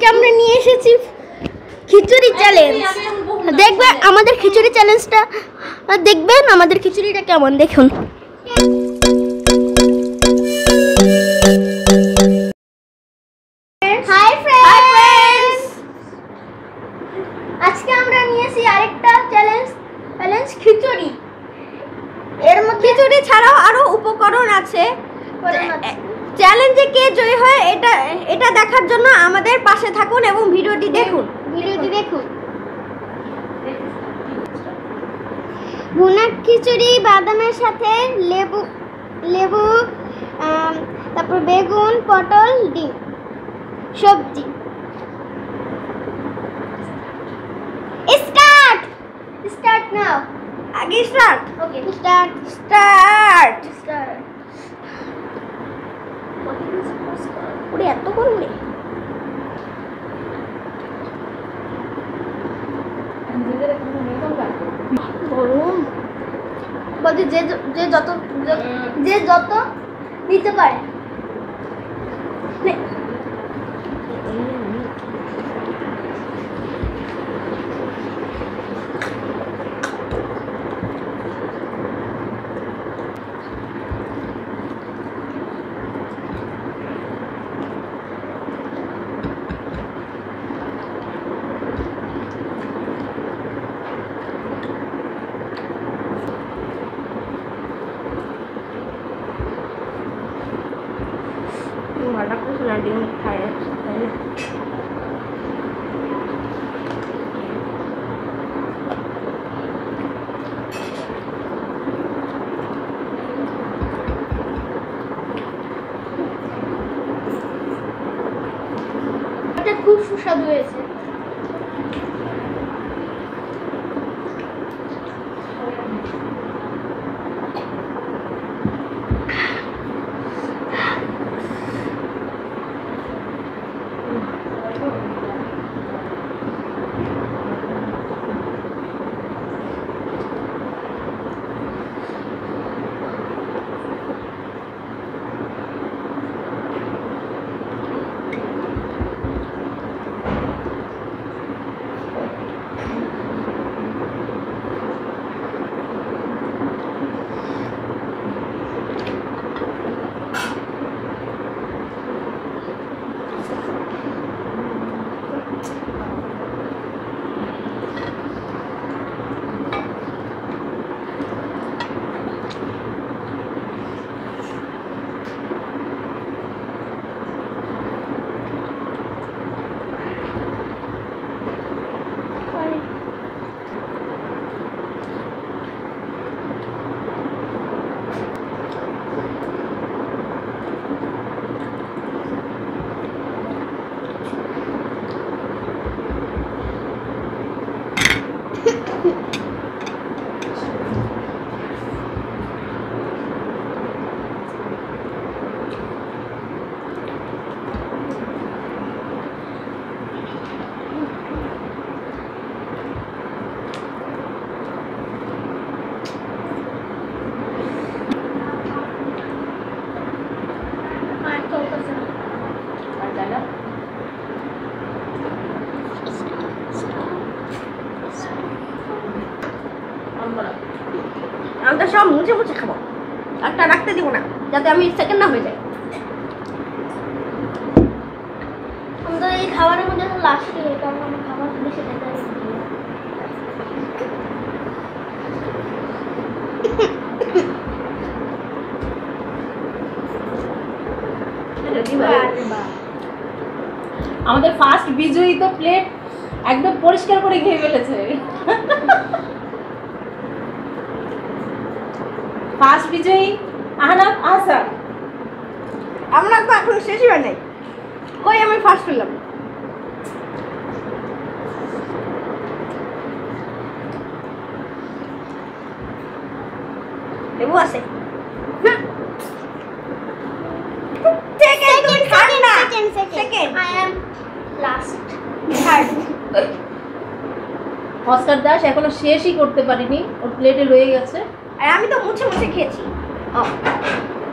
আজকে আমরা নিয়ে এসেছি খিচুড়ি চ্যালেঞ্জ। দেখবেন আমাদের খিচুড়ি চ্যালেঞ্জটা, দেখবেন আমাদের খিচুড়িটা কেমন, দেখুন। হাই ফ্রেন্ডস, আজকে আমরা নিয়েছি আরেকটা চ্যালেঞ্জ খিচুড়ি। এর মধ্যে খিচুড়ি ছাড়াও আরো উপকরণ আছে। চ্যালেঞ্জে কে জয়ী হয় এটা দেখার জন্য আমাদের পাশে থাকুন এবং ভিডিওটি দেখুন। ভুনা খিচুড়ি বাদামের সাথে লেবু তারপর বেগুন, পটল, ডিম, সবজি। স্টার্ট নাও। আগে স্টার্ট। ওকে, স্টার্ট। ওরে এত করলে গরম বলতে যে যত নিতে পারে। Malah aku sudah di kayak এটা খুব সুস্বাদু হয়েছে। আমরা সব মুছে খাবো, একটা রাখতে দিব না যাতে আমি সেকেন্ড না হয়ে যায়। আমাদের এই খাবারের মধ্যে লাস্টে কারণ আমার খাবার বেশি দেখা আমাদের ফার্স্ট বিজয়ী তো প্লেট একদম পরিষ্কার করে খেয়ে ফেলেছে। ফার্স্ট বিজয়ী আহনাফ আহসান। আমরা তো এখন শেষই হয় নাই, কই আমি ফার্স্ট হলাম। লেবু আছে। Second. I am last. Third. Oscar Das এখনো শেষই করতে পারিনি, ওর প্লেটে রয়ে গেছে। আর আমি তো মুছে খেয়েছি।